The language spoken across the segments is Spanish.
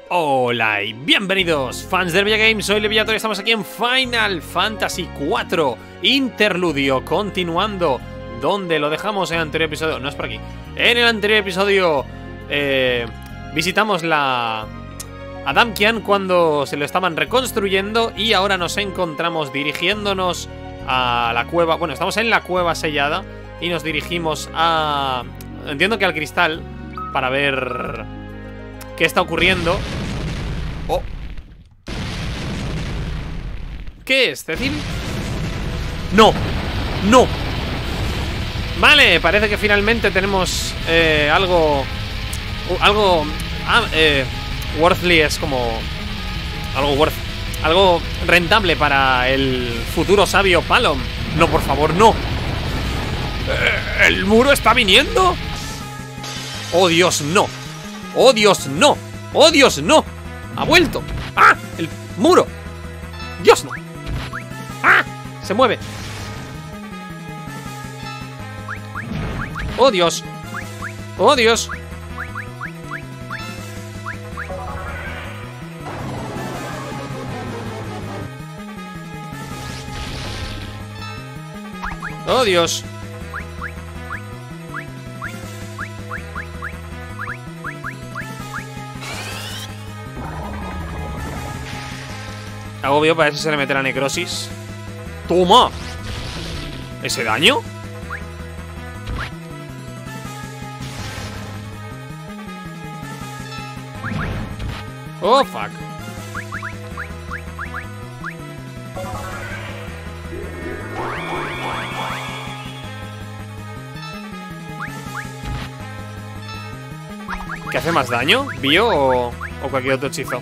Hola y bienvenidos, fans de Hervilla Games, soy Leviator y estamos aquí en Final Fantasy IV Interludio, continuando donde lo dejamos en el anterior episodio. No es por aquí. En el anterior episodio visitamos a Damkian cuando se lo estaban reconstruyendo y ahora nos encontramos dirigiéndonos a la cueva. Bueno, estamos en la cueva sellada y nos dirigimos a... entiendo que al cristal, para ver qué está ocurriendo. Oh. ¿Qué es, Cecil? ¡No! ¡No! Vale, parece que finalmente tenemos algo worthly, es como algo rentable para el futuro sabio Palom. No, por favor, no. ¿El muro está viniendo? ¡Oh, Dios, no! ¡Oh, Dios, no! ¡Oh, Dios, no! ¡Ha vuelto! ¡Ah! ¡El muro! ¡Dios, no! ¡Ah! ¡Se mueve! ¡Oh, Dios! ¡Oh, Dios! ¡Oh, Dios! Agobio, parece que se le mete la necrosis. ¡Toma! ¿Ese daño? Oh, fuck. ¿Qué hace más daño? ¿Bio o cualquier otro hechizo?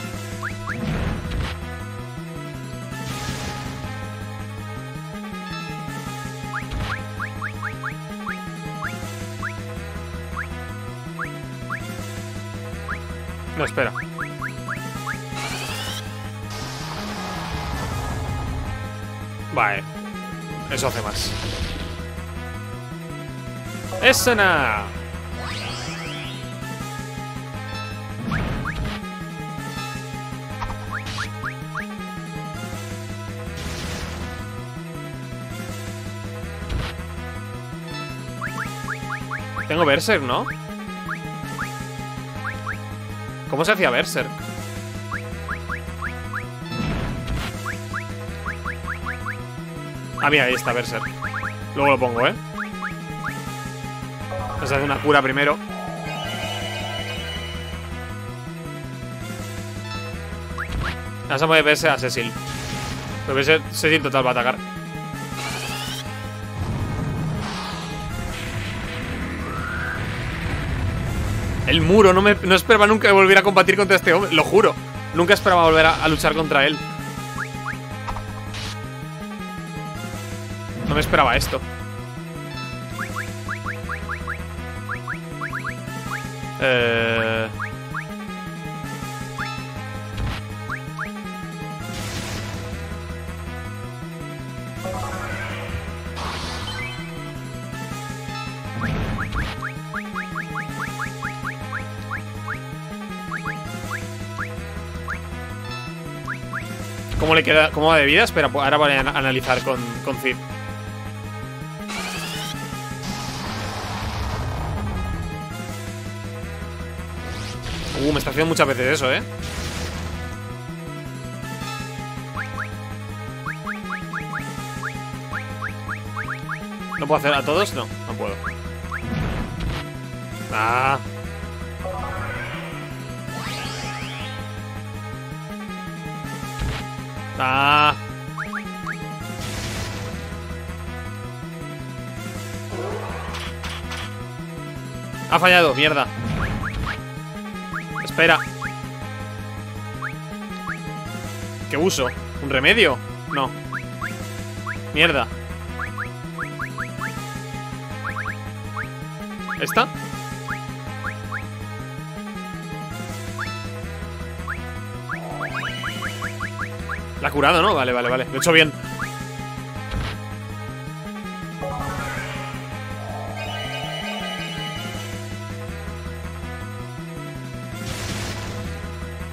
No, espera. Vale. Eso hace más. ¡Escena! Tengo Berserk, ¿no? ¿Cómo se hacía Berserk? Ah, mira, ahí está Berserk. Luego lo pongo, ¿eh? Vamos a hacer una cura primero. Vamos a mover Berserk a Cecil. Pero Cecil total va a atacar. El muro, no esperaba nunca volver a combatir contra este hombre, lo juro. Nunca esperaba volver a luchar contra él. No me esperaba esto. ¿Cómo le queda? ¿Cómo va de vida? Espera, ahora voy a analizar con Cid. Me está haciendo muchas veces eso, ¿eh? ¿No puedo hacer a todos? No, no puedo. Ah. Ah. Ha fallado, mierda. Espera. ¿Qué uso? ¿Un remedio? No. Mierda. ¿Esta? La ha curado, ¿no? Vale, vale, vale. Lo he hecho bien.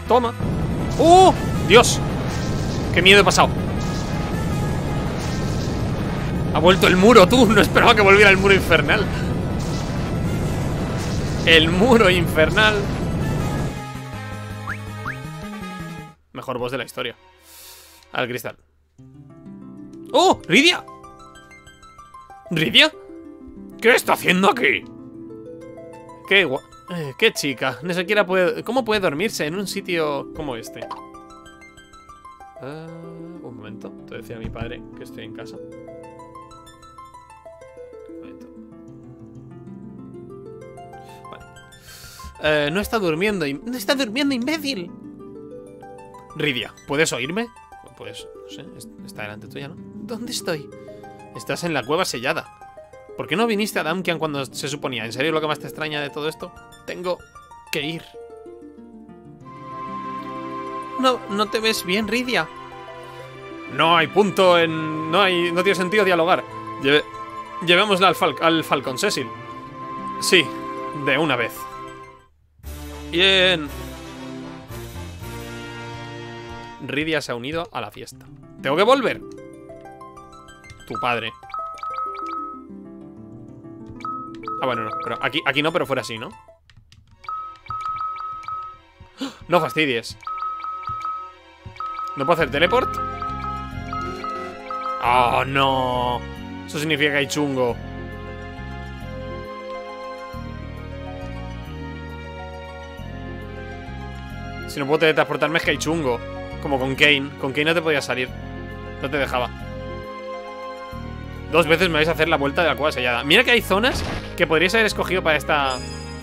Toma. ¡Oh! ¡Dios! ¡Qué miedo he pasado! Ha vuelto el muro, tú. No esperaba que volviera el muro infernal. El muro infernal. Mejor boss de la historia. Al cristal. ¡Oh! ¡Rydia! ¿Rydia? ¿Qué está haciendo aquí? Qué chica. Ni siquiera puede... ¿Cómo puede dormirse en un sitio como este? Un momento. Te decía a mi padre que estoy en casa. Un momento. Vale. No está durmiendo. ¡No está durmiendo, imbécil! Rydia, ¿puedes oírme? Pues, no sé, está delante tuya, ¿no? ¿Dónde estoy? Estás en la cueva sellada. ¿Por qué no viniste a Damkian cuando se suponía? ¿En serio lo que más te extraña de todo esto? Tengo que ir. No te ves bien, Rydia. No hay punto en... No tiene sentido dialogar. Llevémosla al Falcon, Cecil. Sí, de una vez. Bien. Rydia se ha unido a la fiesta. ¿Tengo que volver? Tu padre. Ah, bueno, no, pero aquí no, pero fuera así, ¿no? No fastidies. ¿No puedo hacer teleport? ¡Oh, no! Eso significa que hay chungo. Si no puedo teletransportarme es que hay chungo. Como con Kane. Con Kane no te podías salir. No te dejaba. 2 veces me vais a hacer la vuelta de la cueva sellada. Mira que hay zonas que podríais haber escogido para esta...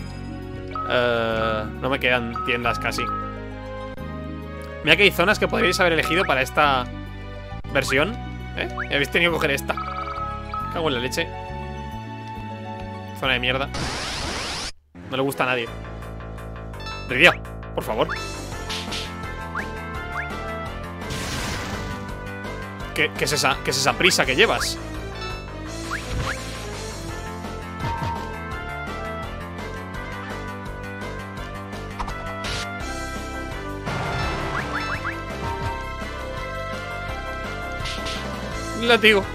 no me quedan tiendas casi. Mira que hay zonas que podríais haber elegido para esta versión. Y habéis tenido que coger esta. Cago en la leche. Zona de mierda. No le gusta a nadie. Rydia, por favor. ¿Qué es esa prisa que llevas? Látigo.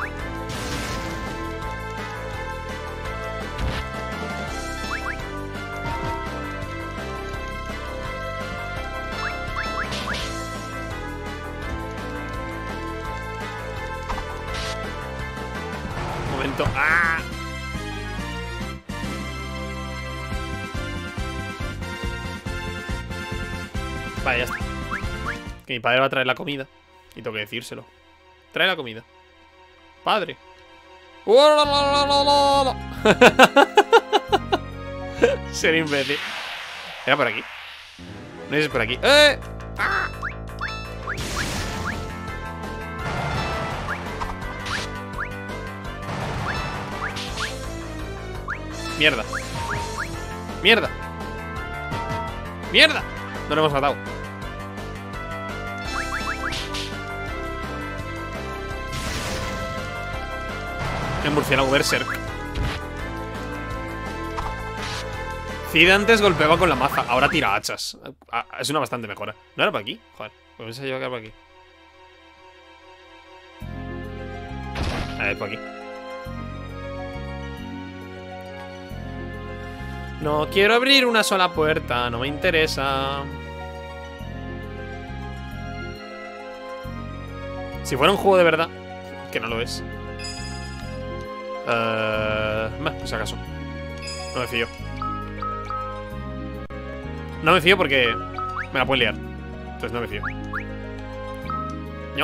Un momento. ¡Ah! Vale, ya está. Que mi padre va a traer la comida. Y tengo que decírselo. Trae la comida. Padre. Ser imbécil. Era por aquí. No es por aquí. ¡Ah! Mierda. Mierda. Mierda. No lo hemos matado. En murciélago Berserk. Cid antes golpeaba con la maza, ahora tira hachas. Es una bastante mejora. ¿No era para aquí? Joder, pues pensaba yo que era para aquí. A ver, para aquí. No quiero abrir una sola puerta, no me interesa. Si fuera un juego de verdad, que no lo es. Pues acaso. No me fío. No me fío porque me la pueden liar. Entonces no me fío. No.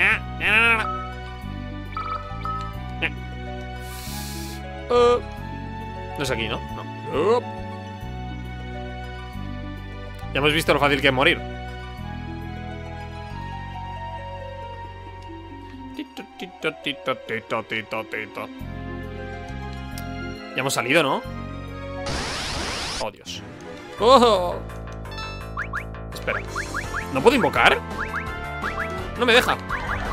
No es aquí, ¿no? No. Ya hemos visto lo fácil que es morir. Ya hemos salido, ¿no? Oh, Dios. ¡Oh! Espera. ¿No puedo invocar? No me deja.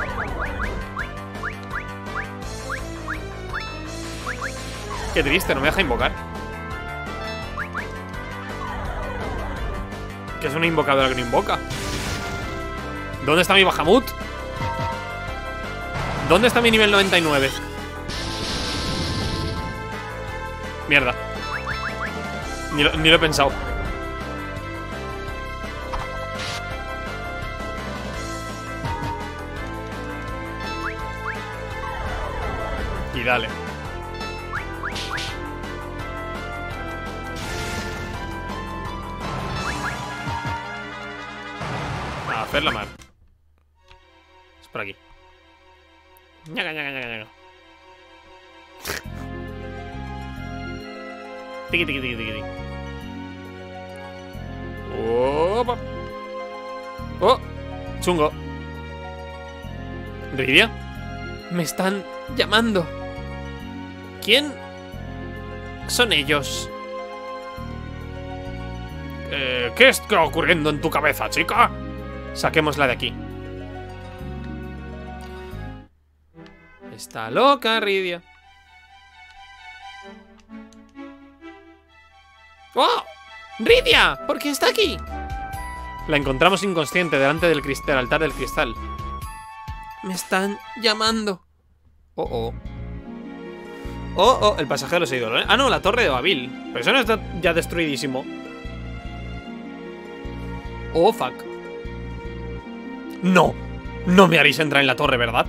Qué triste, no me deja invocar. Que es una invocadora que no invoca. ¿Dónde está mi Bahamut? ¿Dónde está mi nivel 99? Mierda. Ni lo he pensado. Y dale. A hacer la mar. Es por aquí. Ñaga, ñaga, ñaga, ñaga. Tiki, tiki, tiki, tiki. Opa. Oh, chungo. ¿Rydia? Me están llamando. ¿Quién son ellos? ¿Qué está ocurriendo en tu cabeza, chica? Saquémosla de aquí. Está loca, Rydia. ¡Oh! ¡Rydia! ¿Por qué está aquí? La encontramos inconsciente delante del altar del cristal. Me están llamando. Oh, oh. Oh, oh, el pasaje de los ídolos, ¿eh? Ah, no, la torre de Babil. Pero eso no está ya destruidísimo. Oh, fuck. No. No me haréis entrar en la torre, ¿verdad?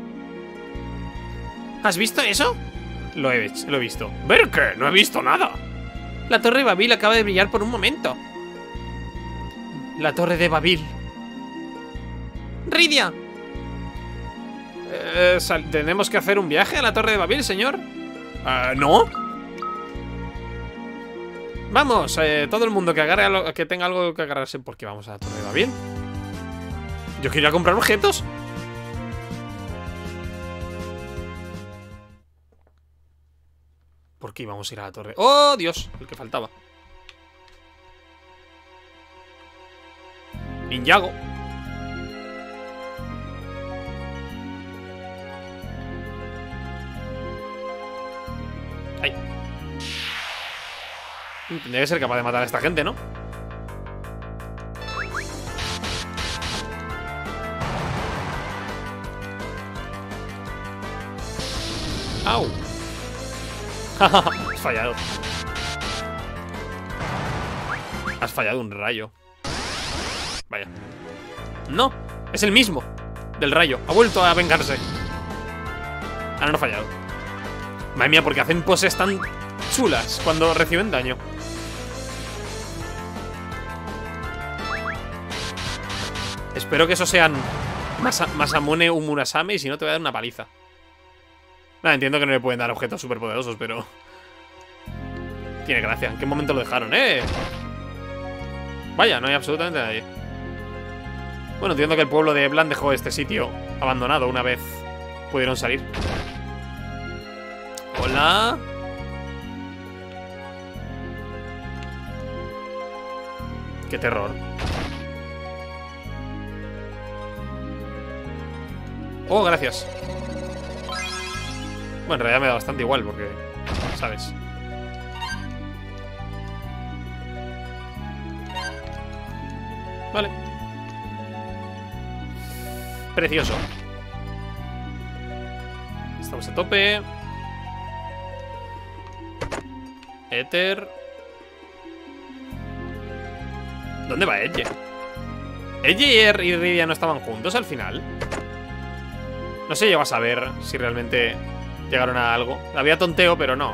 ¿Has visto eso? Lo he visto. ¿Ver qué? No he visto nada. La torre de Babil acaba de brillar por un momento. La torre de Babil. ¡Rydia! ¿Tenemos que hacer un viaje a la torre de Babil, señor? ¿No? Vamos, todo el mundo que agarre que tenga algo que agarrarse. Porque vamos a la torre de Babil. Yo quiero ir a comprar objetos. ¿Por qué íbamos a ir a la torre? ¡Oh, Dios! El que faltaba. Ninjago. Ay. Tendría que ser capaz de matar a esta gente, ¿no? ¡Au! Has fallado. Has fallado un rayo. Vaya. No, es el mismo del rayo. Ha vuelto a vengarse. Ah, no ha fallado. Madre mía, porque hacen poses tan chulas cuando reciben daño. Espero que esos sean Masamune Umurasame. Y si no, te voy a dar una paliza. Nada, entiendo que no le pueden dar objetos superpoderosos, pero tiene gracia. ¿En qué momento lo dejaron, Vaya, no hay absolutamente nadie. Bueno, entiendo que el pueblo de Eblan dejó este sitio abandonado una vez pudieron salir. Hola. Qué terror. Oh, gracias. Bueno, en realidad me da bastante igual porque, ¿sabes? Vale. Precioso. Estamos a tope. Éter. ¿Dónde va Edge? Edge y Rydia no estaban juntos al final. No se llegó a saber si realmente llegaron a algo. Había tonteo, pero no.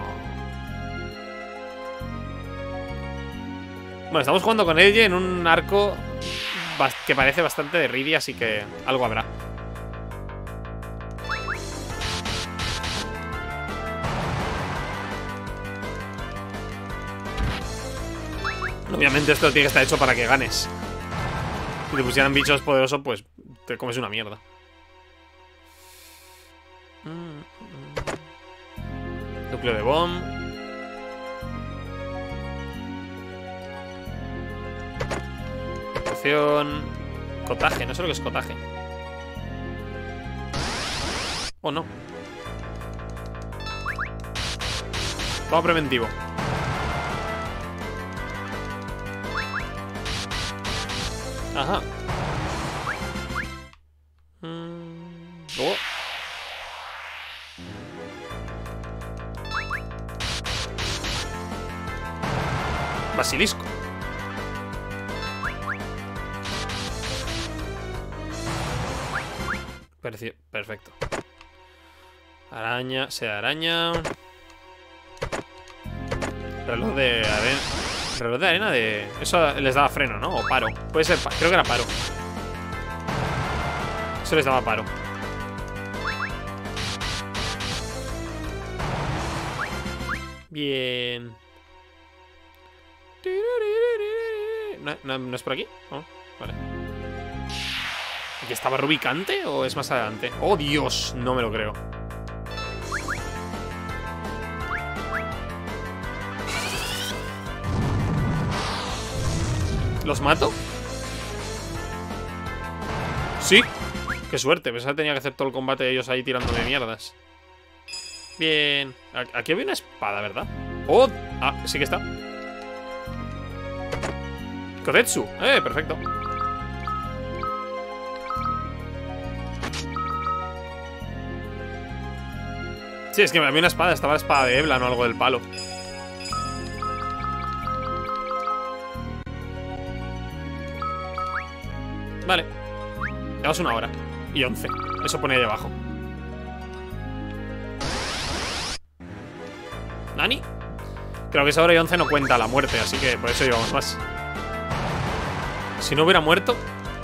Bueno, estamos jugando con Edge en un arco que parece bastante de Rydia, así que algo habrá. Obviamente esto tiene que estar hecho para que ganes. Si te pusieran bichos poderosos, pues te comes una mierda. Núcleo de bomb. Poción. Cotaje, no sé lo que es cotaje. Oh, no. Vamos preventivo. Ajá. Oh. Basilisco. Perfecto. Araña, sea araña. Reloj de arena. Reloj de arena de... Eso les daba freno, ¿no? O paro. Puede ser... Creo que era paro. Eso les daba paro. Bien. ¿No es por aquí? Oh, vale. ¿Aquí estaba Rubicante o es más adelante? ¡Oh, Dios! No me lo creo. ¿Los mato? Sí. Qué suerte. Pensaba que tenía que hacer todo el combate de ellos ahí tirándome mierdas. Bien. Aquí había una espada, ¿verdad? ¡Oh! Ah, sí que está. Kotetsu. Perfecto. Sí, es que había una espada. Estaba la espada de Eblan o algo del palo. Vale. Llevas 1 hora y 11. Eso pone ahí abajo. ¿Nani? Creo que esa hora y 11 no cuenta la muerte, así que por eso llevamos más. Si no hubiera muerto,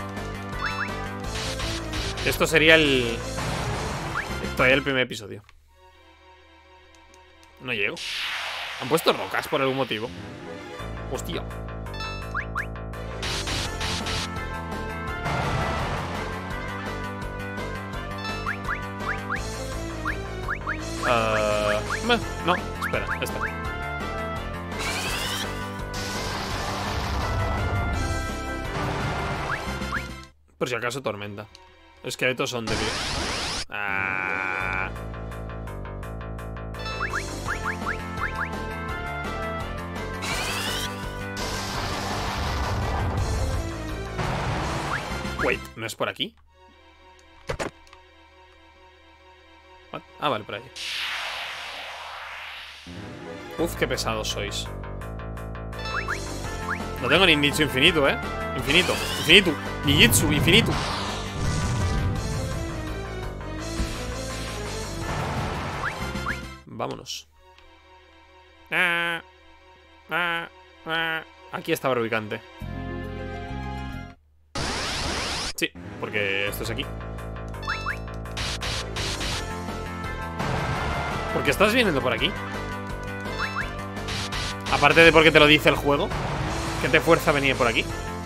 esto sería todavía el primer episodio. No llego. Han puesto rocas por algún motivo. Hostia. No, espera, esta. Por si acaso tormenta. Los esqueletos son débiles. Wait, ¿no es por aquí? What? Ah, vale, por ahí. Uf, qué pesados sois. No tengo ni ninjitsu infinito, Infinito, infinito, ninjitsu, infinito. Vámonos. Aquí estaba Rubicante. Sí, porque esto es aquí. ¿Por qué estás viniendo por aquí? Aparte de porque te lo dice el juego, ¿qué te fuerza a venir por aquí?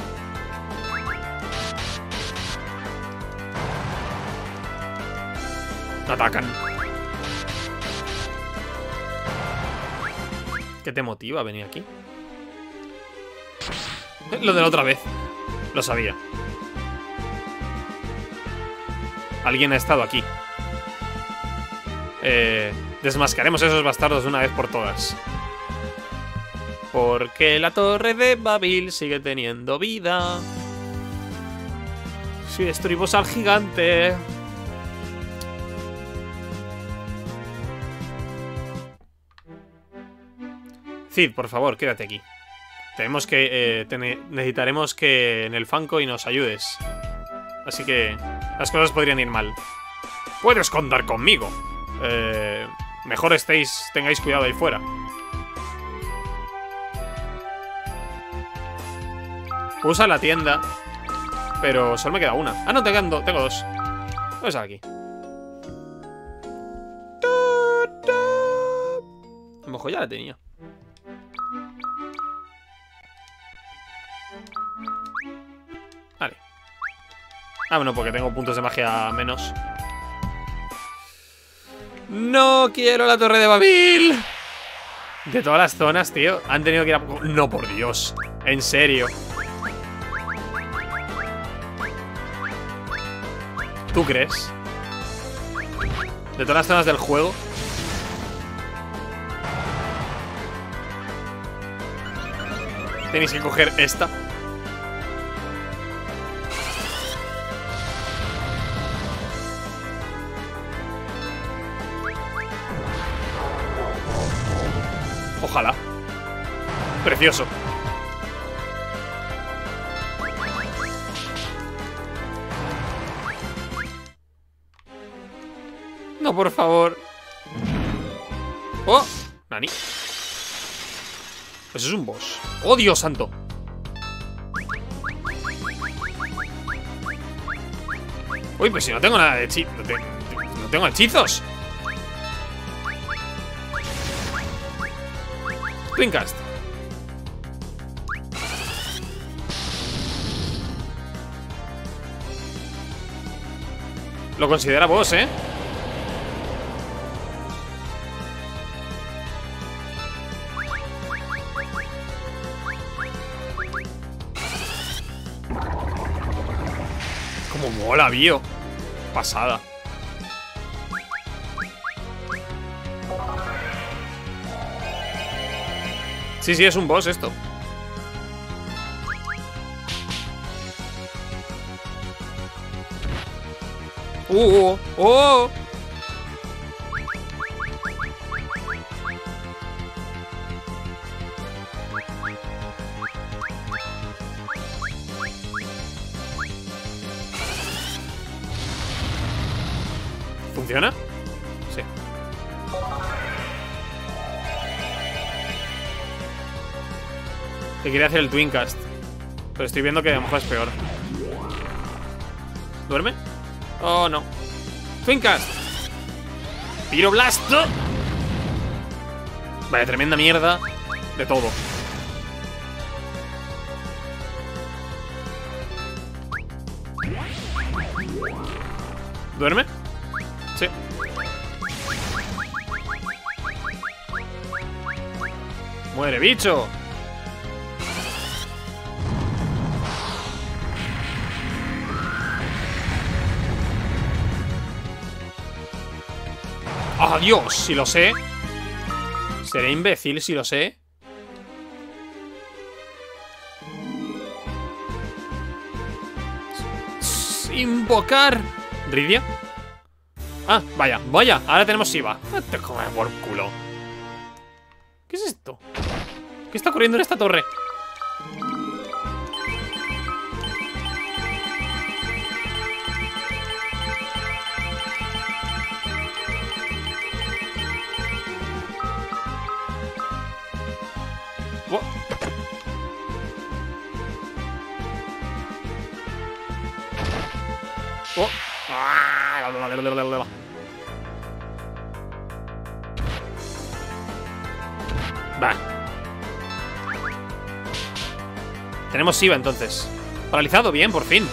Atacan. ¿Qué te motiva a venir aquí? Lo de la otra vez. Lo sabía. Alguien ha estado aquí. Desmascaremos a esos bastardos de una vez por todas. Porque la torre de Babil sigue teniendo vida. Si destruimos al gigante. Cid, por favor, quédate aquí. Tenemos que... necesitaremos que en el Funko y nos ayudes. Así que las cosas podrían ir mal. Puedes contar conmigo. Mejor tengáis cuidado ahí fuera. Usa la tienda, pero solo me queda una. Ah, no, tengo 2. Voy a usar aquí. A lo mejor ya la tenía. Vale. Ah, bueno, porque tengo puntos de magia menos. ¡No quiero la torre de Babil! De todas las zonas, tío, han tenido que ir a... No, por Dios. En serio. ¿Tú crees? De todas las zonas del juego. Tenéis que coger esta. Precioso. No, por favor. ¡Oh! Nani. Eso es un boss. ¡Oh, Dios santo! Uy, pues si no tengo nada de hechizos. No tengo hechizos. Twincast. Lo considera boss, ¿eh? Como mola, Bio. Pasada. Sí, sí, es un boss esto. ¡Oh! ¿Funciona? Sí. Que quería hacer el Twincast, pero estoy viendo que a lo mejor es peor. ¿Duerme? Oh, no. Twincast. Piroblasto. Vale, tremenda mierda de todo. ¿Duerme? Sí. ¡Muere, bicho! ¡Oh, Dios! Si lo sé. Seré imbécil si lo sé. Invocar. ¿Ridia? Ah, vaya, vaya. Ahora tenemos Shiva. Te comes por culo. ¿Qué es esto? ¿Qué está ocurriendo en esta torre? Oh. Oh. Va. Tenemos Shiva entonces. Paralizado, bien, por fin.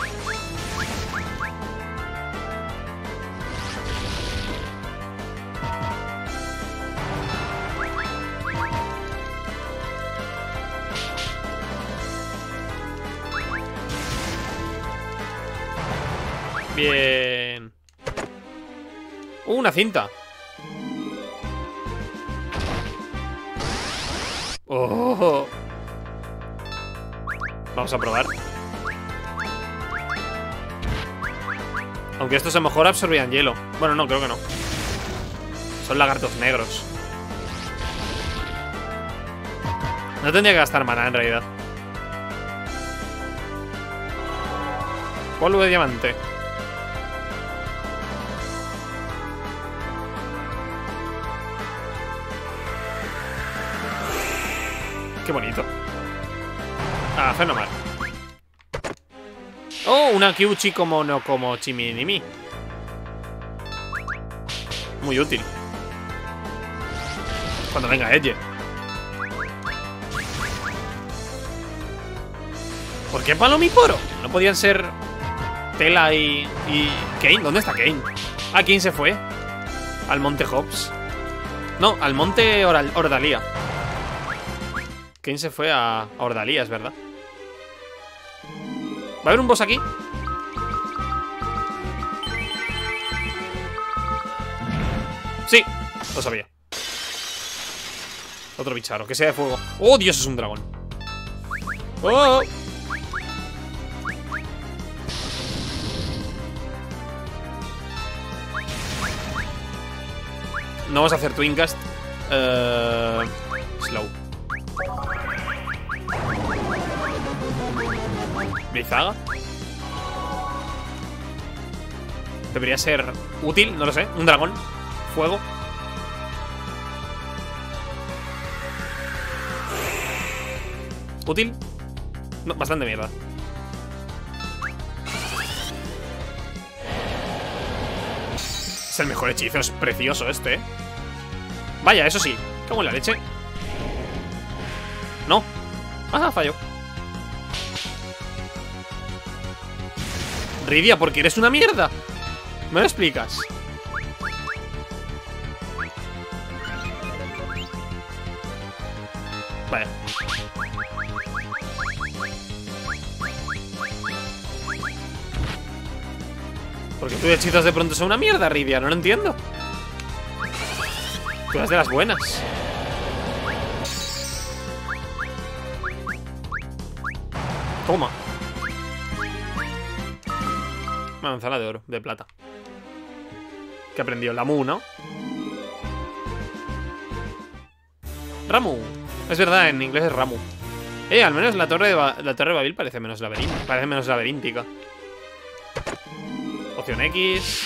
Bien. Una cinta. Oh. Vamos a probar. Aunque estos a lo mejor absorbían hielo. Bueno, no, creo que no. Son lagartos negros. No tendría que gastar maná en realidad. Polvo de diamante. Qué bonito. Ah, fenomenal. Oh, una Kyuchi como no como Chiminimi. Muy útil. Cuando venga Edge. ¿Por qué Palomiporo? ¿No podían ser Tela y Kane? ¿Dónde está Kane? Ah, Kane se fue al monte Hobbs. No, al monte Ordalía. Kane se fue a Ordalía, es verdad. ¿Va a haber un boss aquí? Sí, lo sabía. Otro bicharro, que sea de fuego. ¡Oh, Dios, es un dragón! ¡Oh! No vamos a hacer Twincast. Slow. Blizzaga. Debería ser útil, no lo sé. Un dragón. Fuego. ¿Útil? No, bastante mierda. Es el mejor hechizo, es precioso este, ¿eh? Vaya, eso sí. Cago en la leche. No. Ah, falló. Rydia, porque eres una mierda. ¿Me lo explicas? Vaya. Porque tú hechizos de pronto son una mierda, Rydia, no lo entiendo. Tú eres de las buenas. Toma. Manzana de oro, de plata. Que aprendió Lamu, ¿no? Ramu. Es verdad, en inglés es Ramu. Al menos la torre de Babil parece menos laberíntica. Opción X.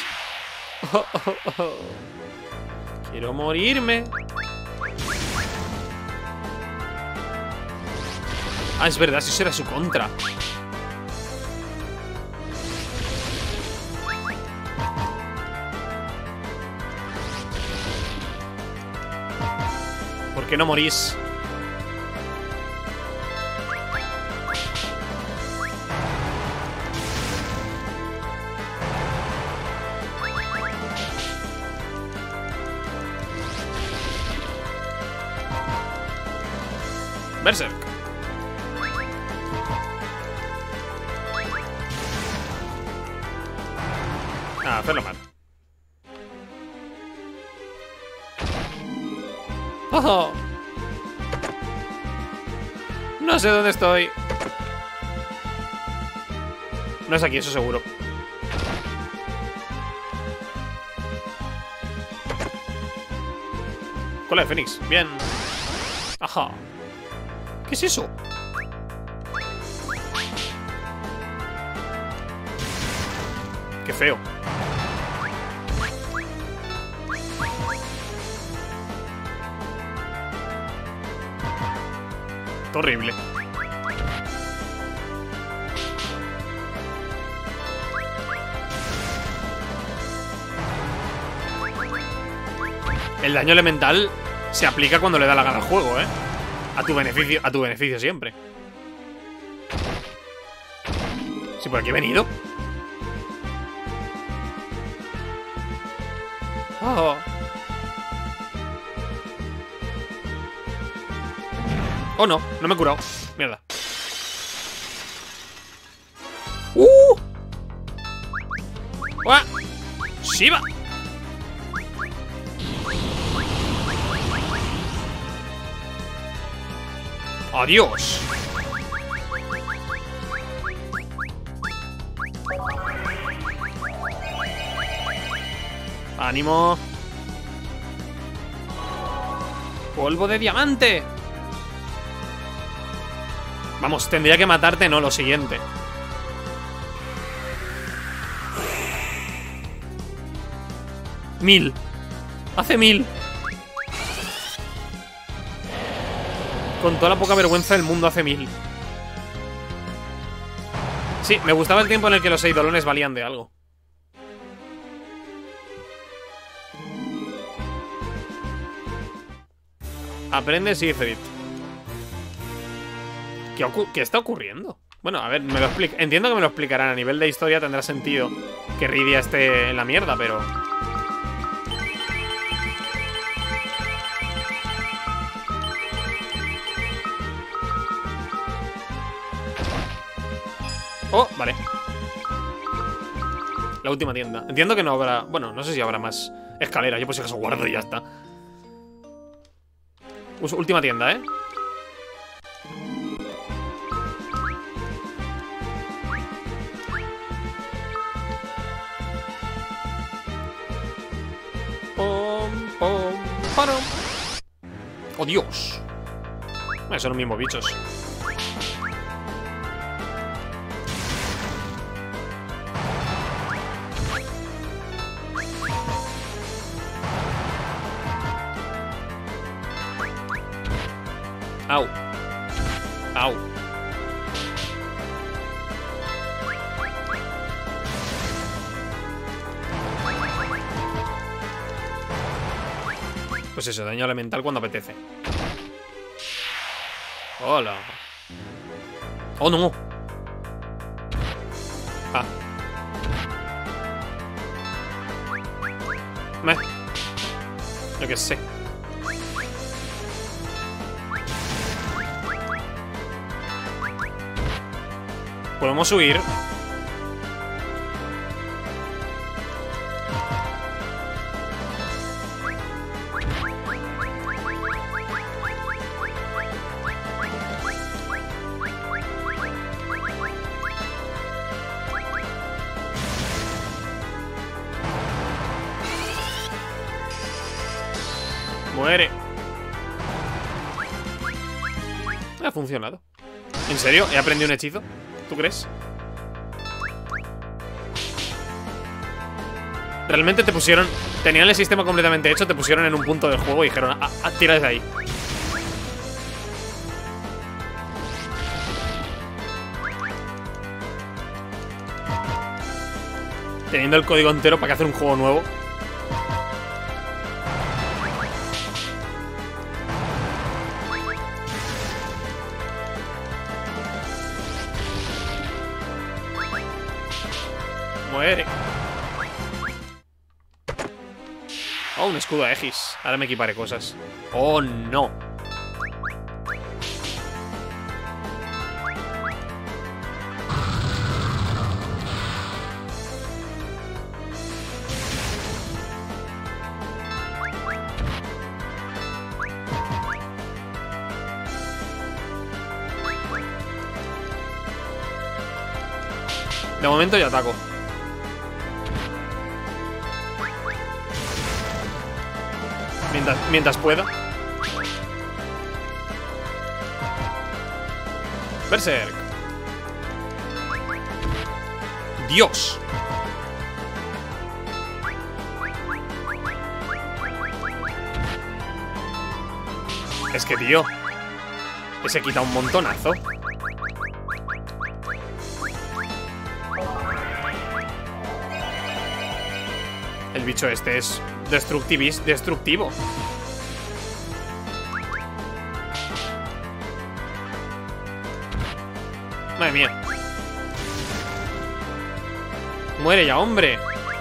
Quiero morirme. Ah, es verdad, si eso era su contra. ¿Por qué no morís? Berserk. Ah, hacerlo mal. ¡Oh! No sé dónde estoy. No es aquí, eso seguro. Cola de Fénix, bien. Ajá. ¿Qué es eso? Qué feo. Horrible. El daño elemental se aplica cuando le da la gana al juego, ¿eh? A tu beneficio siempre. Si por aquí he venido. Oh. Oh, no, no me he curado. Mierda. ¡Uah! ¡Shiva! ¡Adiós! ¡Ánimo! ¡Polvo de diamante! Vamos, tendría que matarte, no, lo siguiente. ¡1000! ¡Hace 1000! Con toda la poca vergüenza del mundo hace 1000. Sí, me gustaba el tiempo en el que los eidolones valían de algo. Aprende Sifrit. ¿Qué está ocurriendo? Bueno, a ver, me lo explico. Entiendo que me lo explicarán. A nivel de historia tendrá sentido que Rydia esté en la mierda, pero... Oh, vale. La última tienda. Entiendo que no habrá... Bueno, no sé si habrá más escaleras. Yo por si acaso guardo y ya está. Última tienda, ¿eh? ¡Oh, Dios! Son los mismos bichos. Au. Au. Pues eso, daño elemental cuando apetece. Hola. Oh, no. Ah. Yo qué sé. Podemos huir. Muere. Ha funcionado. ¿En serio? ¿He aprendido un hechizo? ¿Tú crees? Realmente te pusieron... Tenían el sistema completamente hecho, te pusieron en un punto del juego y dijeron, tira desde ahí. Teniendo el código entero para que hacer un juego nuevo. Muere. Oh, un escudo a Aegis. Ahora me equiparé cosas. Oh, no. De momento yo ataco. Mientras pueda. Berserk. Dios. Es que, tío, ese quita un montonazo. El bicho este es destructivo. Madre mía. Muere ya, hombre.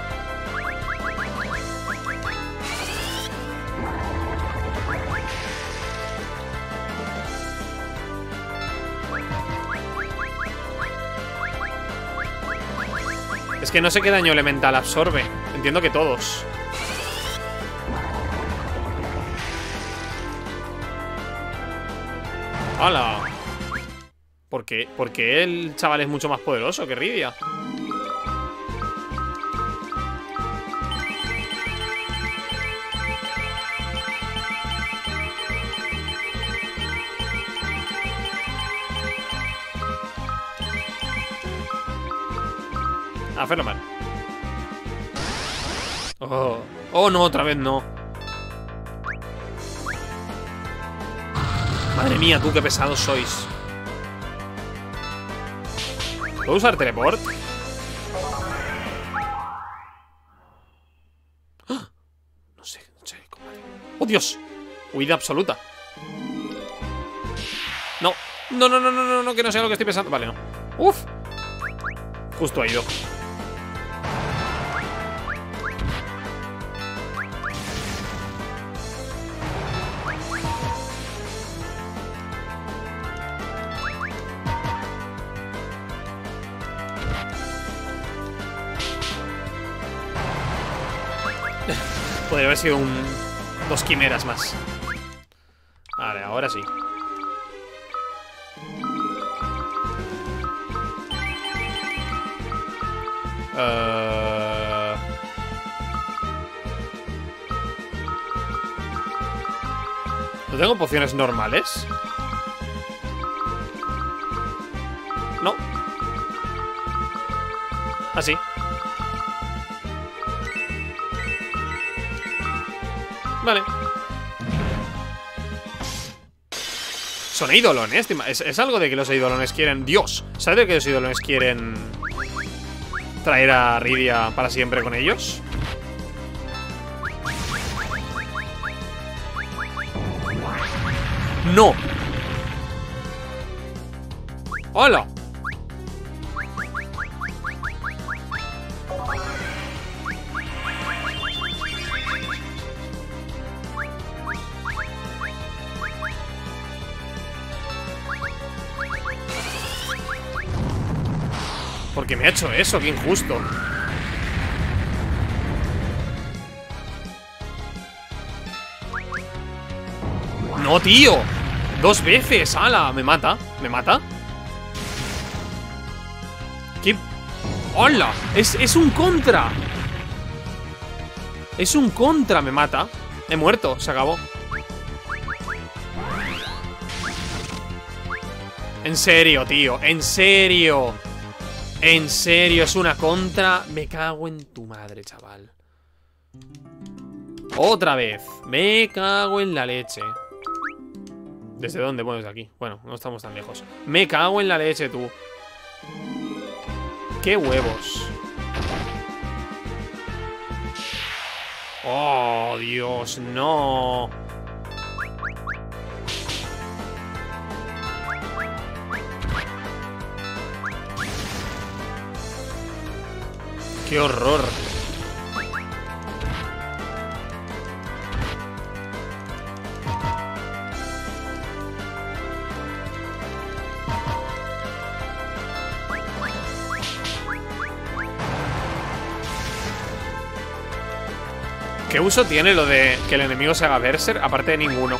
Es que no sé qué daño elemental absorbe. Entiendo que todos. ¡Hala! ¿Por qué el chaval es mucho más poderoso que Rydia? Fenomenal. Oh, no, otra vez no. Madre mía, tú, qué pesados sois. ¿Puedo usar teleport? ¡Ah! No sé, combate. ¡Oh, Dios! Huida absoluta. No, que no sea lo que estoy pensando. Vale, no. Uf. Justo ha ido. Podría haber sido dos quimeras más. Vale, ahora sí. ¿No tengo pociones normales? No. Así. Vale. Son eidolones. Es algo de que los eidolones quieren... Dios, ¿sabes de que los eidolones quieren traer a Rydia para siempre con ellos? ¡No! ¡Hola! ¿Por qué me ha hecho eso? ¡Qué injusto! ¡No, tío! ¡2 veces! ¡Hala! ¿Me mata? ¿Me mata? ¿Qué? ¡Hola! ¡Es un contra! ¡Es un contra! ¿Me mata? He muerto, se acabó. En serio, tío, en serio. En serio, es una contra. Me cago en tu madre, chaval. Otra vez. Me cago en la leche. ¿Desde dónde? Bueno, desde aquí. Bueno, no estamos tan lejos. Me cago en la leche, tú. ¡Qué huevos! ¡Oh, Dios! ¡No! ¡Qué horror! ¿Qué uso tiene lo de que el enemigo se haga berserk? Aparte de ninguno.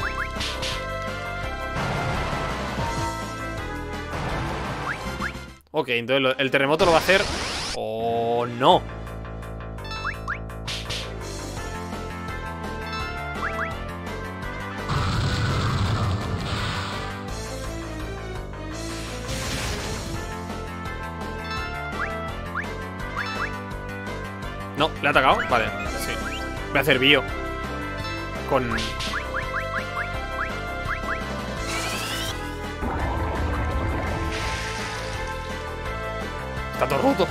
Ok, entonces el terremoto lo va a hacer. ¡Oh, no! No, ¿le ha atacado? Vale, sí. Voy a hacer bio con... Está todo roto.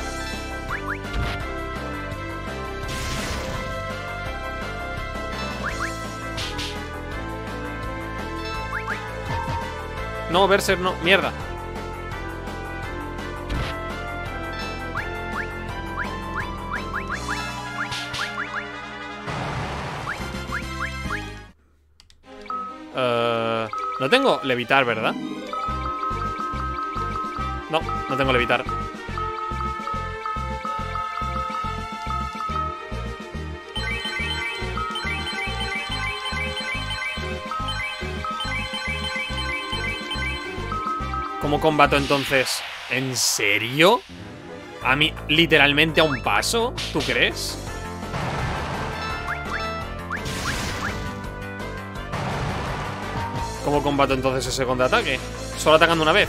No, berserk no, mierda. No tengo levitar, ¿verdad? No, no tengo levitar. ¿Cómo combato entonces? ¿En serio? ¿A mí literalmente a un paso? ¿Tú crees? ¿Cómo combato entonces ese contraataque? ¿Solo atacando una vez?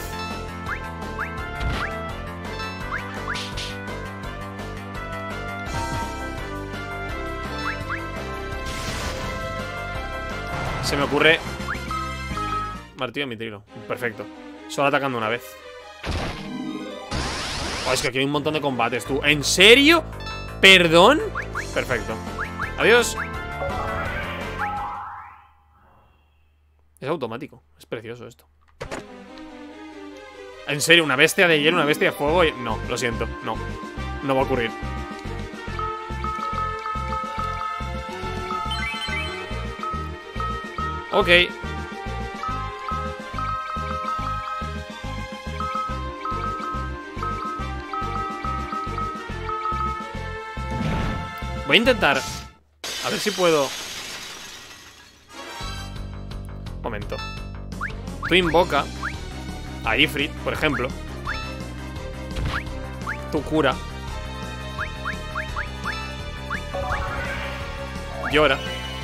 Se me ocurre... Martillo de mitrilo. Perfecto. Solo atacando una vez. Oh, es que aquí hay un montón de combates, tú. ¿En serio? ¿Perdón? Perfecto. Adiós. Es automático. Es precioso esto. ¿En serio? ¿Una bestia de hielo? ¿Una bestia de fuego? No, lo siento. No. No va a ocurrir. Ok. Voy a intentar. A ver si puedo. Momento. Tú invoca a Ifrit, por ejemplo. Tú cura. Llora.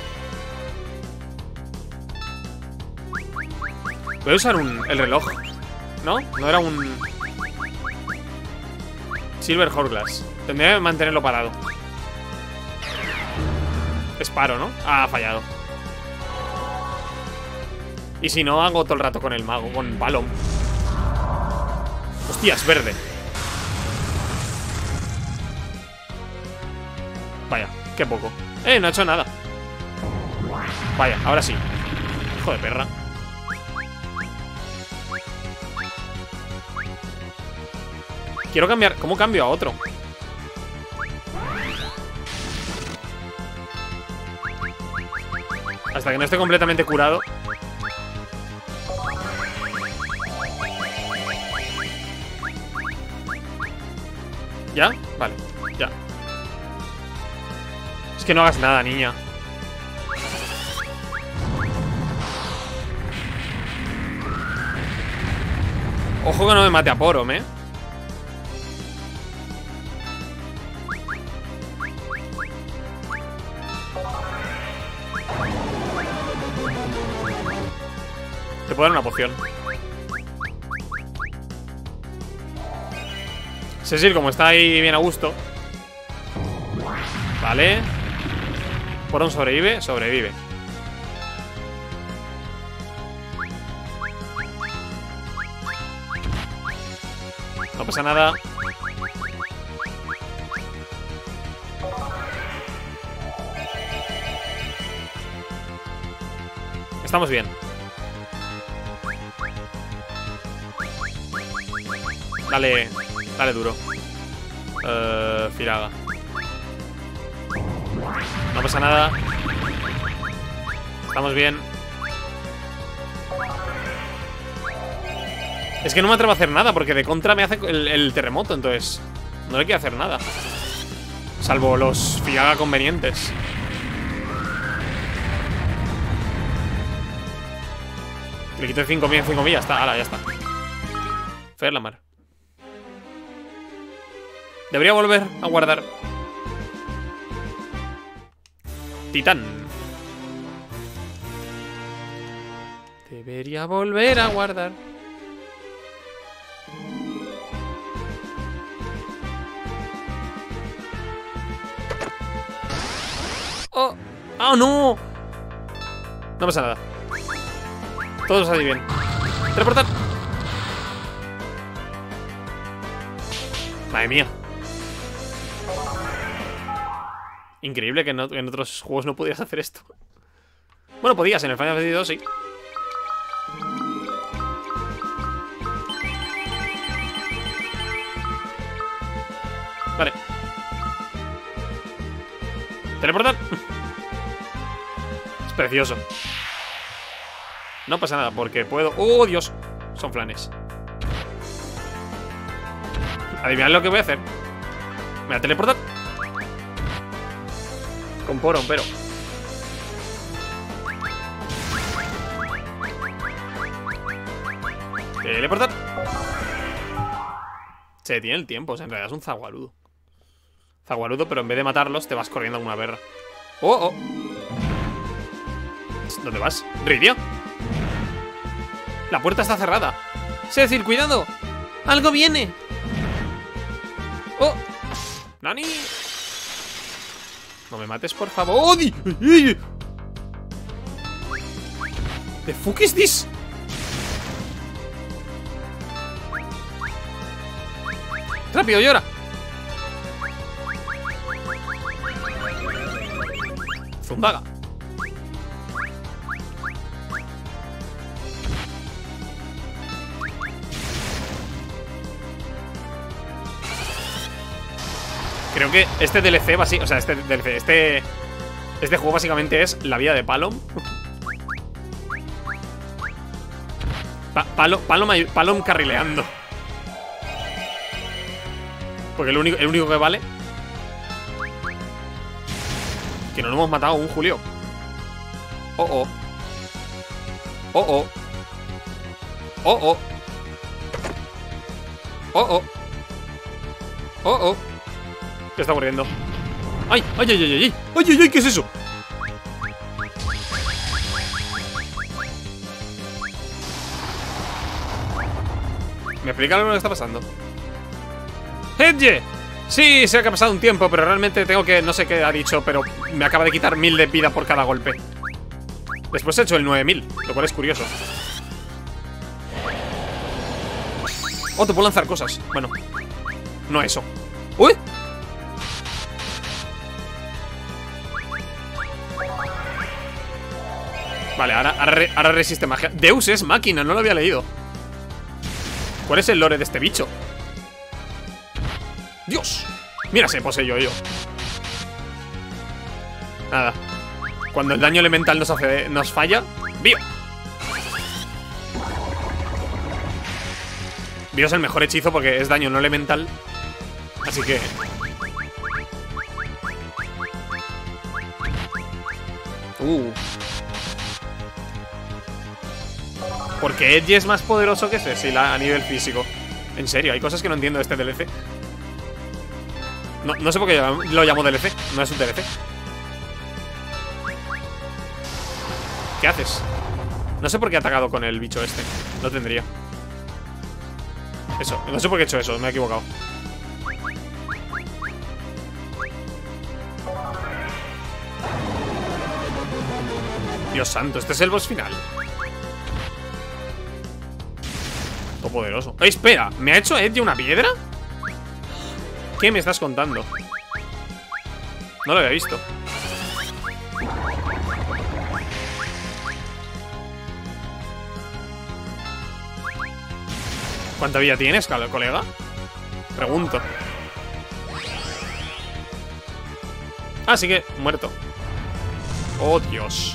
Voy a usar el reloj. ¿No? No era un... Silver Hourglass. Tendría que mantenerlo parado. Disparo, ¿no? Ah, ha fallado. Y si no, hago todo el rato con el mago, con Palom. Hostia, es verde. Vaya, qué poco. No ha hecho nada. Vaya, ahora sí. Hijo de perra. Quiero cambiar. ¿Cómo cambio a otro? Hasta que no esté completamente curado. ¿Ya? Vale, ya. Es que no hagas nada, niña. Ojo que no me mate a Porom, ¿eh? Te puedo dar una poción. Cecil, como está ahí bien a gusto. Vale. Porom sobrevive, sobrevive. No pasa nada. Estamos bien. Dale, dale duro. Firaga. No pasa nada. Estamos bien. Es que no me atrevo a hacer nada porque de contra me hace el terremoto, entonces no le quiero hacer nada. Salvo los Firaga convenientes. Le quito 5.000, 5.000, ya está, ala, ya está. Fer la mar. Debería volver a guardar. Titán. Debería volver a guardar. ¡Oh! ¡Oh, no! No pasa nada. Todo sale bien. ¡Teleportar! Madre mía. Increíble que en otros juegos no pudieras hacer esto. Bueno, podías, en el Final Fantasy 2 sí. Vale. Teleportar. Es precioso. No pasa nada porque puedo... ¡Oh, Dios! Son flanes. Adivinad lo que voy a hacer. Me voy a teleportar. Con Porom, pero... teleportar. Se detiene el tiempo, o sea, en realidad es un zaguarudo. Zaguarudo, pero en vez de matarlos te vas corriendo como una perra. ¡Oh, oh! ¿Dónde vas? ¡Rydia! La puerta está cerrada. Cecil, cuidado. Algo viene. ¡Oh! ¡Nani! No me mates, por favor. ¡Oh! ¿The fuck is this? ¡Rápido, llora! Zundaga. Creo que este DLC va así, o sea, este juego básicamente es la vida de Palom. Palom carrileando. Porque el único que vale. Que no lo hemos matado aún, Julio. Oh, oh. Oh, oh. Oh, oh. Oh, oh. Oh, oh. ¿Qué está ocurriendo? ¡Ay! ¡Ay, ay, ay, ay! ¡Ay, ay, ay! ¿Qué es eso? ¿Me explica lo que está pasando? ¡Hedge! Sí, sé que ha pasado un tiempo, pero realmente tengo que... No sé qué ha dicho, pero me acaba de quitar 1000 de vida por cada golpe. Después he hecho el 9000, lo cual es curioso. Oh, te puedo lanzar cosas. Bueno, no eso. ¡Uy! Vale, ahora resiste magia. Deus es máquina, no lo había leído. ¿Cuál es el lore de este bicho? ¡Dios! Mira, se poseyó yo. Nada. Cuando el daño elemental nos falla, ¡Bio! Bio es el mejor hechizo porque es daño no elemental. Así que... Porque Edge es más poderoso que Cecil a nivel físico. En serio, hay cosas que no entiendo de este DLC. No sé por qué lo llamo DLC. No es un DLC. ¿Qué haces? No sé por qué he atacado con el bicho este. No tendría. Eso, no sé por qué he hecho eso, me he equivocado. Dios santo, este es el boss final. Poderoso. ¡Ay, espera! ¿Me ha hecho Edge una piedra? ¿Qué me estás contando? No lo había visto. ¿Cuánta vida tienes, colega? Pregunto. Ah, sí que muerto. Oh, Dios.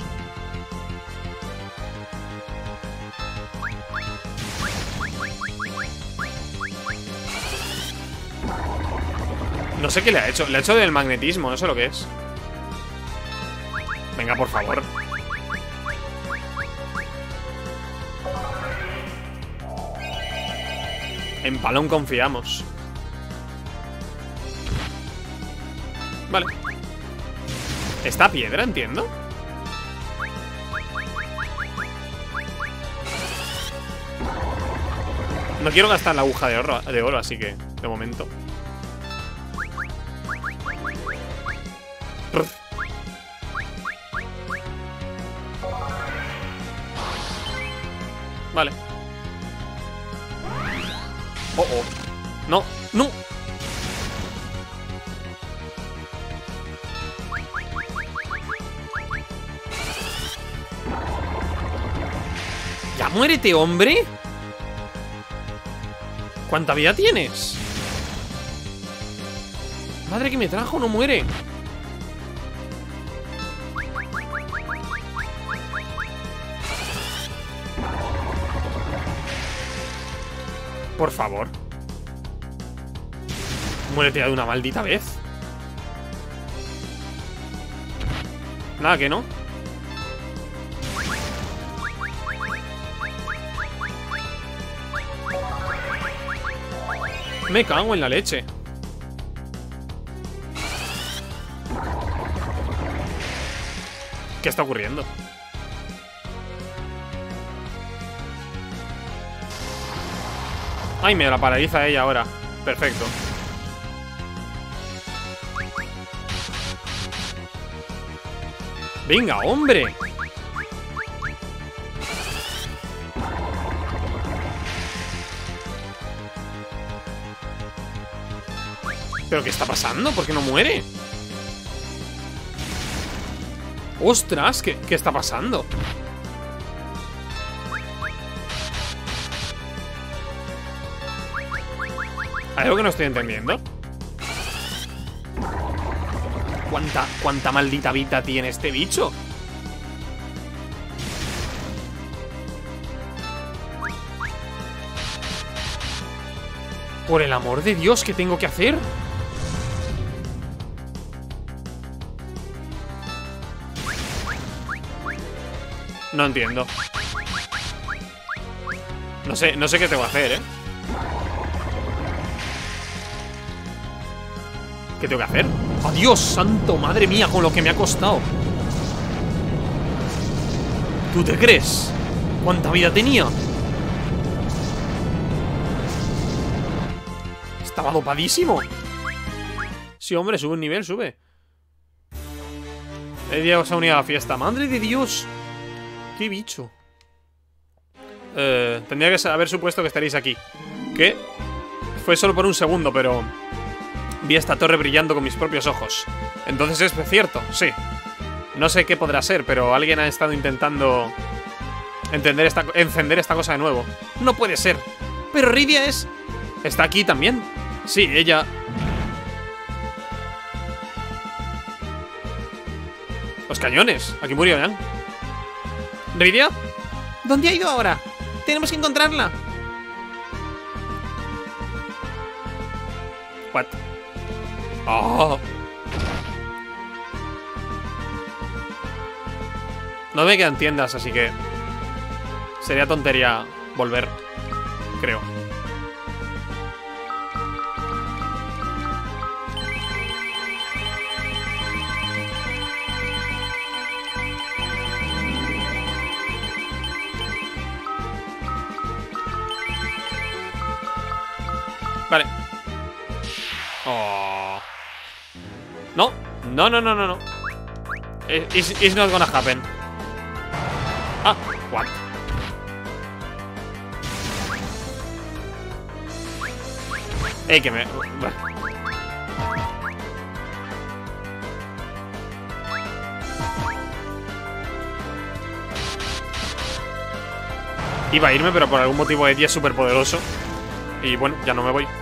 No sé qué le ha hecho. Le ha hecho del magnetismo, no sé lo que es. Venga, por favor. En Palón confiamos. Vale. ¿Esta piedra, entiendo? No quiero gastar la aguja de oro, así que, de momento. Vale. Oh, oh. No, no. Ya muérete, hombre. ¿Cuánta vida tienes? Madre que me trajo, no muere. Por favor. Muérete ya de una maldita vez. Nada que no. Me cago en la leche. ¿Qué está ocurriendo? Ay, me la paraliza ella ahora. Perfecto. Venga, hombre. ¿Pero qué está pasando? ¿Por qué no muere? ¡Ostras! ¿Qué está pasando? ¿Hay algo que no estoy entendiendo? ¿Cuánta maldita vida tiene este bicho? Por el amor de Dios, ¿qué tengo que hacer? No entiendo. No sé qué tengo que hacer, ¿eh? ¿Qué tengo que hacer? ¡Oh, Dios santo! ¡Madre mía! Con lo que me ha costado. ¿Tú te crees? ¿Cuánta vida tenía? Estaba dopadísimo. Sí, hombre, sube un nivel, sube. Diego se ha unido a la fiesta. ¡Madre de Dios! ¿Qué bicho? Tendría que haber supuesto que estaréis aquí. ¿Qué? Fue solo por un segundo, pero vi esta torre brillando con mis propios ojos. Entonces es cierto, sí. No sé qué podrá ser, pero alguien ha estado intentando encender esta cosa de nuevo. No puede ser. Pero Rydia ¿está aquí también? Sí, ella... Los cañones. Aquí murió Yang. ¿Rydia? ¿Dónde ha ido ahora? Tenemos que encontrarla. What? Oh. No me quedan tiendas, así que sería tontería volver, creo. Vale. Oh. No. No, no, no, no, no. It's not gonna happen. Ah, what? Que me... Iba a irme, pero por algún motivo Eddie es súper poderoso. Y bueno, ya no me voy.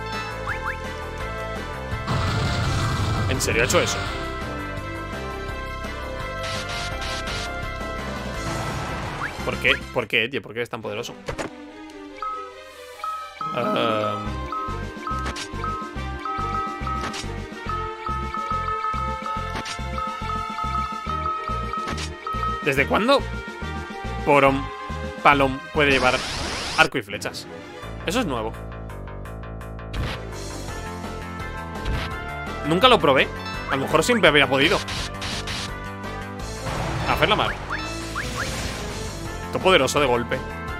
¿En serio ha hecho eso? ¿Por qué? ¿Por qué, Eddie? ¿Por qué eres tan poderoso? ¿Desde cuándo Palom puede llevar arco y flechas? Eso es nuevo. Nunca lo probé. A lo mejor siempre habría podido. Hacer la mano. Todo poderoso de golpe.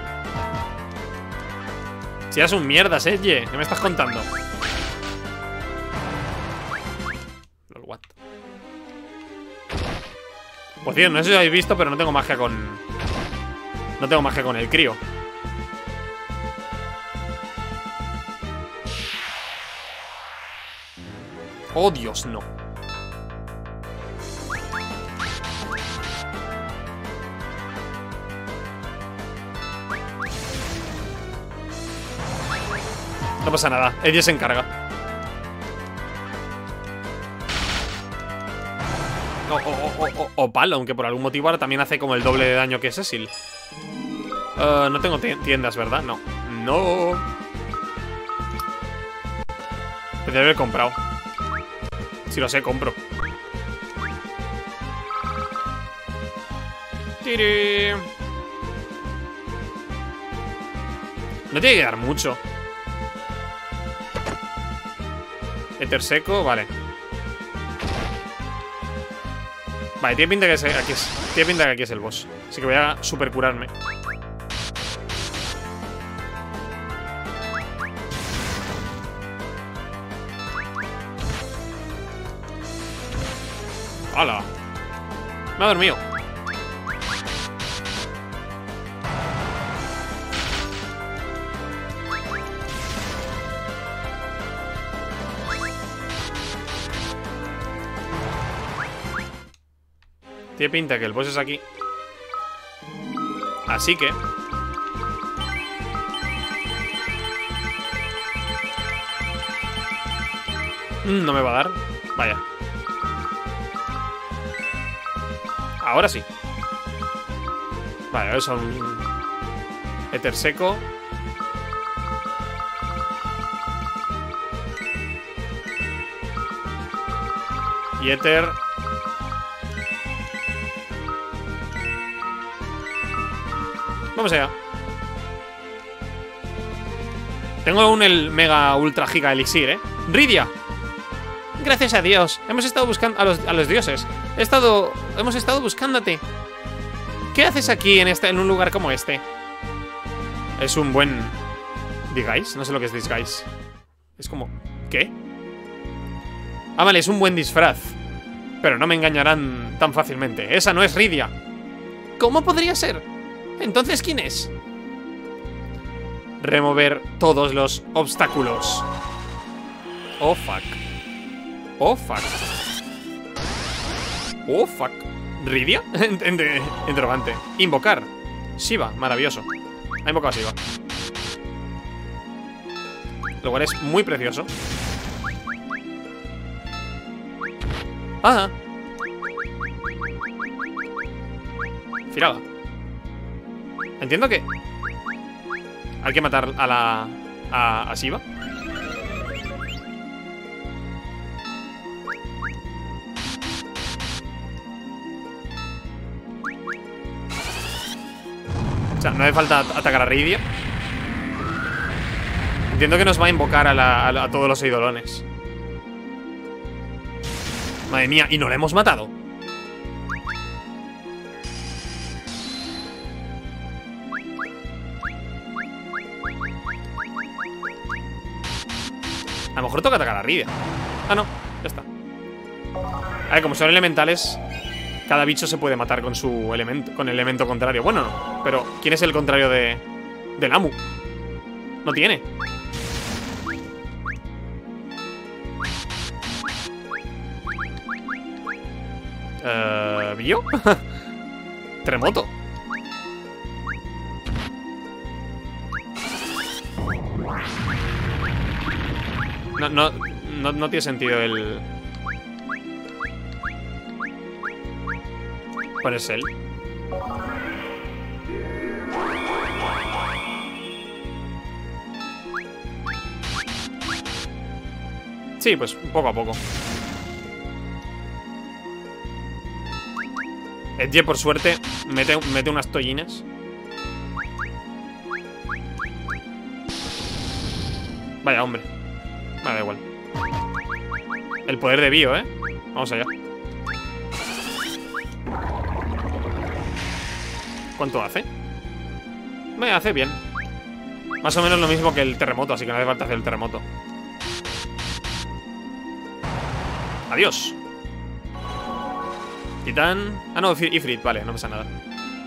Si eres un mierda, Edge. ¿Qué me estás contando? What? Pues bien, no sé si lo habéis visto, pero no tengo magia con... No tengo magia con el crío. Oh, Dios, no. No pasa nada, Eddie se encarga. O Palo, aunque por algún motivo ahora también hace como el doble de daño que Cecil. No tengo tiendas, ¿verdad? No. No. Tendría que haber comprado. Si lo sé, compro. ¡Tiri! No tiene que dar mucho. Éter seco, vale. Vale, tiene pinta que tiene pinta que aquí es el boss. Así que voy a super curarme. ¡Hala! Me ha dormido. Tiene pinta que el boss es aquí. Así que... no me va a dar. Vaya. Ahora sí. Vale, ahora son... Éter seco. Y éter... Vamos allá. Tengo aún el mega ultra giga elixir, Rydia. Gracias a Dios. Hemos estado buscando a los dioses. Hemos estado buscándote. ¿Qué haces aquí en un lugar como este? Es un buen... ¿Disguise? No sé lo que es disguise. Es como... ¿Qué? Ah, vale, es un buen disfraz. Pero no me engañarán tan fácilmente. Esa no es Rydia. ¿Cómo podría ser? Entonces, ¿quién es? Remover todos los obstáculos. Oh, fuck. Oh, fuck. Oh, fuck. ¿Rydia? Interrogante. Invocar. Shiva, maravilloso. Ha invocado a Shiva. Lo cual es muy precioso. Ah. Firaga. Entiendo que hay que matar a la... a Shiva. O sea, no hace falta atacar a Rydia. Entiendo que nos va a invocar a todos los eidolones. Madre mía, y no la hemos matado. A lo mejor toca atacar a Rydia. Ah, no, ya está. A ver, como son elementales, cada bicho se puede matar con su elemento, con el elemento contrario. Bueno, no, pero ¿quién es el contrario del Amu? No tiene. ¿Bio? Terremoto. No tiene sentido el... ponerse él. Sí, pues poco a poco. Edge, por suerte, mete unas tollinas. Vaya, hombre. Vale, da igual. El poder de Bio, ¿eh? Vamos allá. ¿Cuánto hace? Me hace bien. Más o menos lo mismo que el terremoto, así que no hace falta hacer el terremoto. Adiós. Titán. Ah, no, Ifrit, vale, no pasa nada.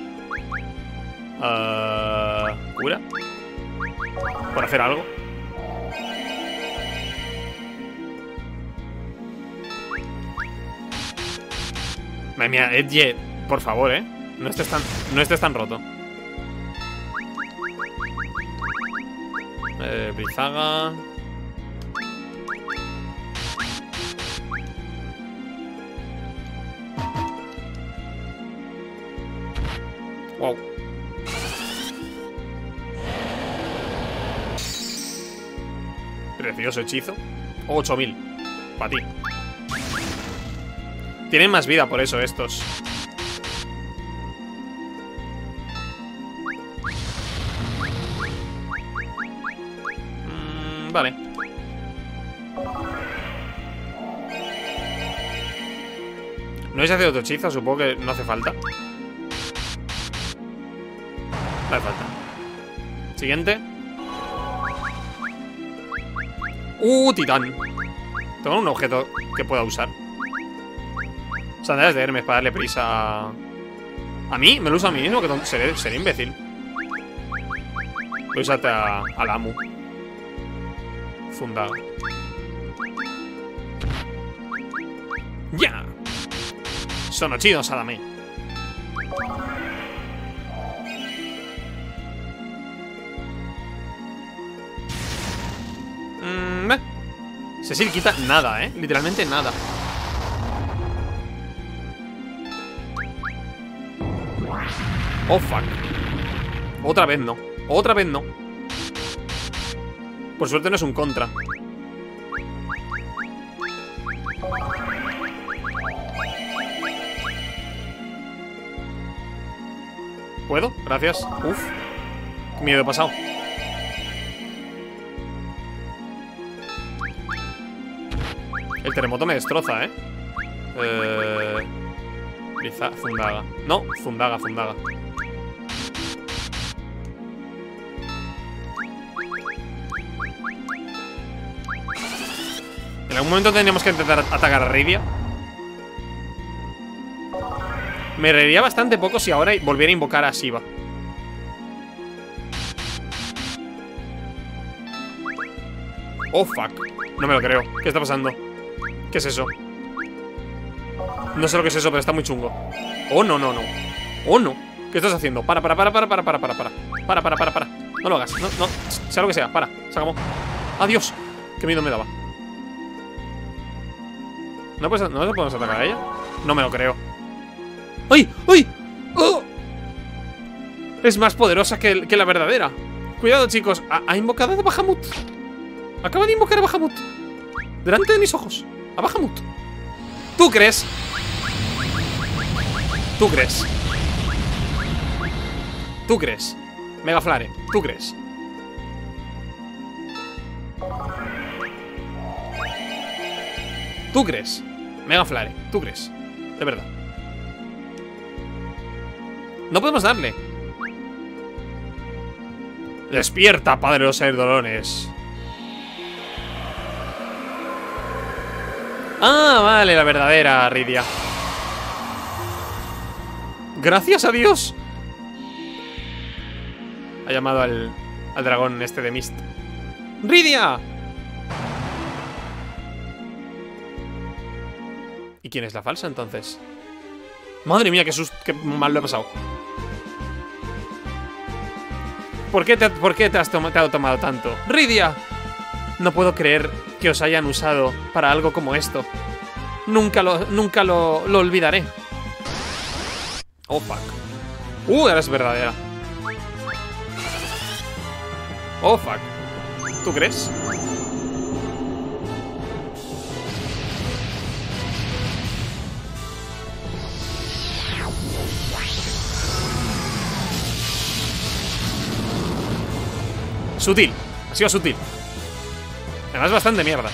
¿Cura? ¿Por hacer algo? Madre mía, Edge, por favor, no estés tan roto. Brizaga. Wow. Precioso hechizo. 8000. Para ti. Tienen más vida por eso estos. Vale. ¿No vais a hacer otro hechizo? Supongo que no hace falta. No hace falta. Siguiente. Titán. Tengo un objeto que pueda usar. Sandalias de Hermes para darle prisa a mí. Me lo uso a mí mismo, que seré imbécil. Lo usate al Amu. Fundaga. ¡Ya! Sono chido, Sadame. Cecil quita nada, literalmente nada. Oh, fuck. Otra vez no. Otra vez no. Por suerte no es un contra. ¿Puedo? Gracias. Uf. Qué miedo he pasado. El terremoto me destroza, Fundaga. No, Fundaga. En algún momento tendríamos que intentar atacar a Rydia. Me reiría bastante poco si ahora volviera a invocar a Shiva. Oh, fuck. No me lo creo. ¿Qué está pasando? ¿Qué es eso? No sé lo que es eso, pero está muy chungo. Oh, no, no, no. Oh, no. ¿Qué estás haciendo? Para. No lo hagas. No, sea lo que sea. Para. Se acabó. Adiós. Qué miedo me daba. ¿No le podemos atacar a ella? No me lo creo. ¡Ay! ¡Ay! ¡Oh! Es más poderosa que la verdadera. Cuidado, chicos. Ha invocado a Bahamut. Acaba de invocar a Bahamut. Delante de mis ojos. A Bahamut. ¿Tú crees? ¿Tú crees? ¿Tú crees? Megaflare, ¿tú crees? ¿Tú crees? Megaflare, ¿tú crees? De verdad. No podemos darle. Despierta, padre de los Eidolones. Ah, vale, la verdadera Rydia. Gracias a Dios. Ha llamado al dragón este de Mist. ¡Rydia! ¿Y quién es la falsa entonces? Madre mía, qué mal lo he pasado. ¿Por qué te has tomado tanto? ¡Rydia! No puedo creer que os hayan usado para algo como esto. Nunca lo olvidaré. Oh, fuck. Ahora es verdadera. Oh, fuck. ¿Tú crees? Sutil. Ha sido sutil. Además bastante mierda.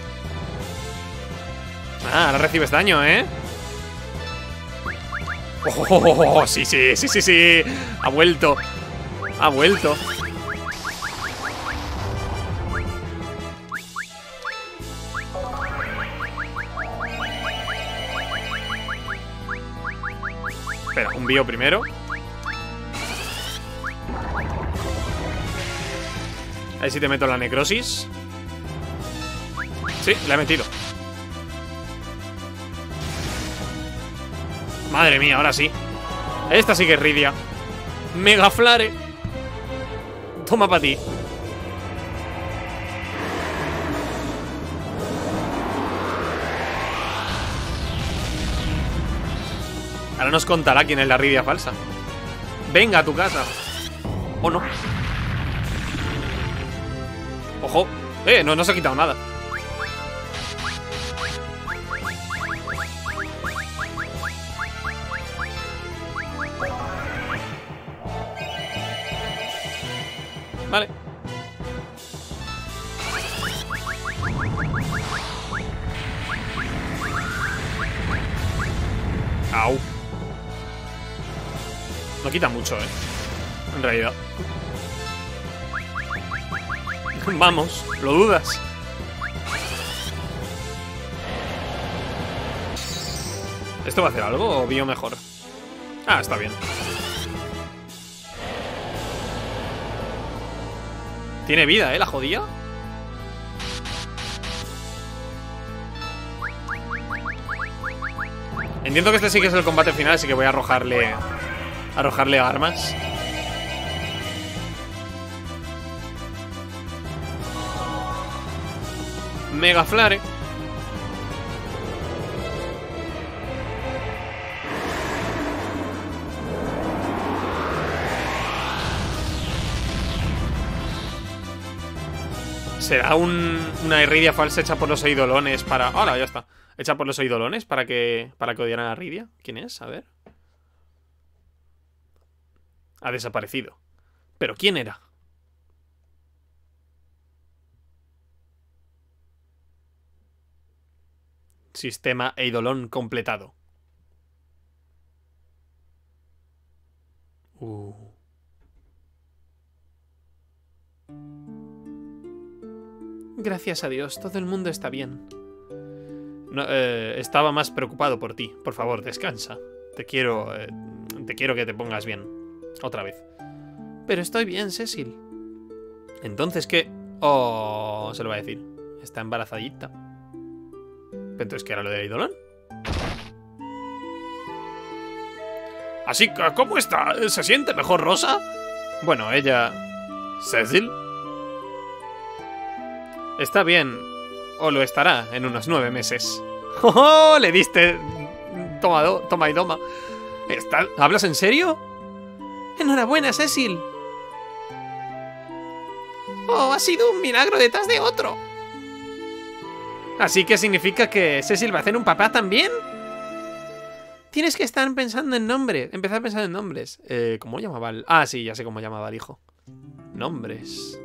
Ah, ahora recibes daño, ¿eh? Oh, sí. Ha vuelto. Ha vuelto. Espera, un bio primero. Ahí sí te meto la necrosis. Sí, la he metido. Madre mía, ahora sí. Esta sí que es Rydia. Megaflare. Toma para ti. Ahora nos contará quién es la Rydia falsa. Venga a tu casa. ¿O no? Ojo. No se ha quitado nada. Vale. Au. No quita mucho, en realidad. Vamos, ¿lo dudas? ¿Esto va a hacer algo o bio mejor? Ah, está bien. Tiene vida, la jodía. Entiendo que este sí que es el combate final, así que voy a arrojarle armas. Megaflare. ¿Será una Rydia falsa hecha por los Eidolones para... ¡Hala, ya está! Hecha por los Eidolones para que odiaran a Rydia. ¿Quién es? A ver. Ha desaparecido. ¿Pero quién era? Sistema Eidolon completado. Gracias a Dios, todo el mundo está bien. No, estaba más preocupado por ti. Por favor, descansa. Te quiero que te pongas bien. Otra vez. Pero estoy bien, Cecil. Entonces, ¿qué? Oh, se lo va a decir. Está embarazadita. Pero entonces, ¿qué era lo de Eidolon? Así que, ¿cómo está? ¿Se siente mejor, Rosa? Bueno, ella... ¿Cecil? Está bien. O lo estará en unos 9 meses. ¡Oh! Le diste... Toma y toma. ¿Hablas en serio? Enhorabuena, Cecil. Oh, ha sido un milagro detrás de otro. ¿Así que significa que Cecil va a hacer un papá también? Tienes que estar pensando en nombres. Empezar a pensar en nombres. ¿Cómo llamaba el...? Ah, sí, ya sé cómo llamaba el hijo. Nombres.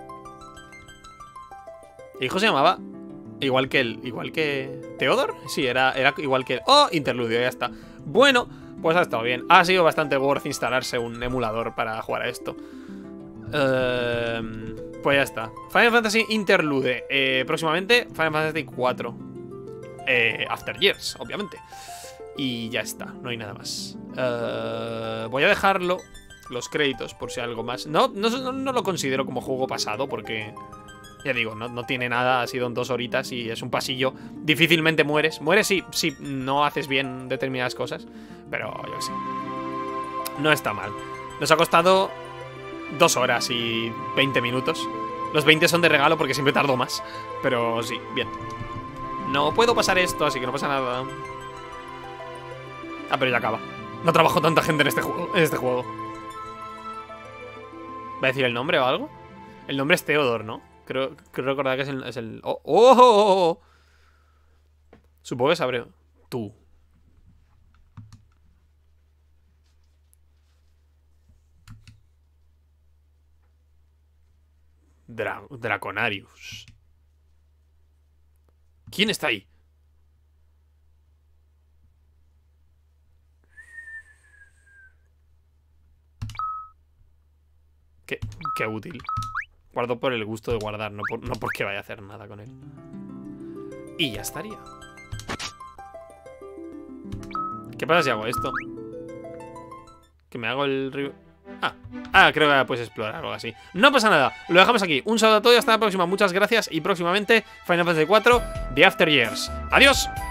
El hijo se llamaba... Igual que Theodore. Sí, era igual que... ¡Oh! Interludio, ya está. Bueno, pues ha estado bien. Ha sido bastante worth instalarse un emulador para jugar a esto. Pues ya está. Final Fantasy Interlude. Próximamente Final Fantasy 4. After Years, obviamente. Y ya está, no hay nada más. Voy a dejarlo, los créditos, por si hay algo más. No lo considero como juego pasado, porque... Ya digo, no tiene nada, ha sido en 2 horitas y es un pasillo. Difícilmente mueres. Mueres si no haces bien determinadas cosas. Pero yo qué sé. No está mal. Nos ha costado 2 horas y 20 minutos. Los 20 son de regalo porque siempre tardo más. Pero sí, bien. No puedo pasar esto, así que no pasa nada. Ah, pero ya acaba. No trabajo tanta gente en este juego. ¿Va a decir el nombre o algo? El nombre es Theodore, ¿no? Creo recordar que es el... ¡Oh! ¡Oh! ¡Oh! ¡Oh! Supongo que sabré. Tú. Draconarius. ¿Quién está ahí? Qué útil. Guardo por el gusto de guardar, no porque vaya a hacer nada con él. Y ya estaría. ¿Qué pasa si hago esto? Que me hago el... creo que puedes explorar algo así. No pasa nada, lo dejamos aquí. Un saludo a todos y hasta la próxima. Muchas gracias y próximamente Final Fantasy 4 The After Years. ¡Adiós!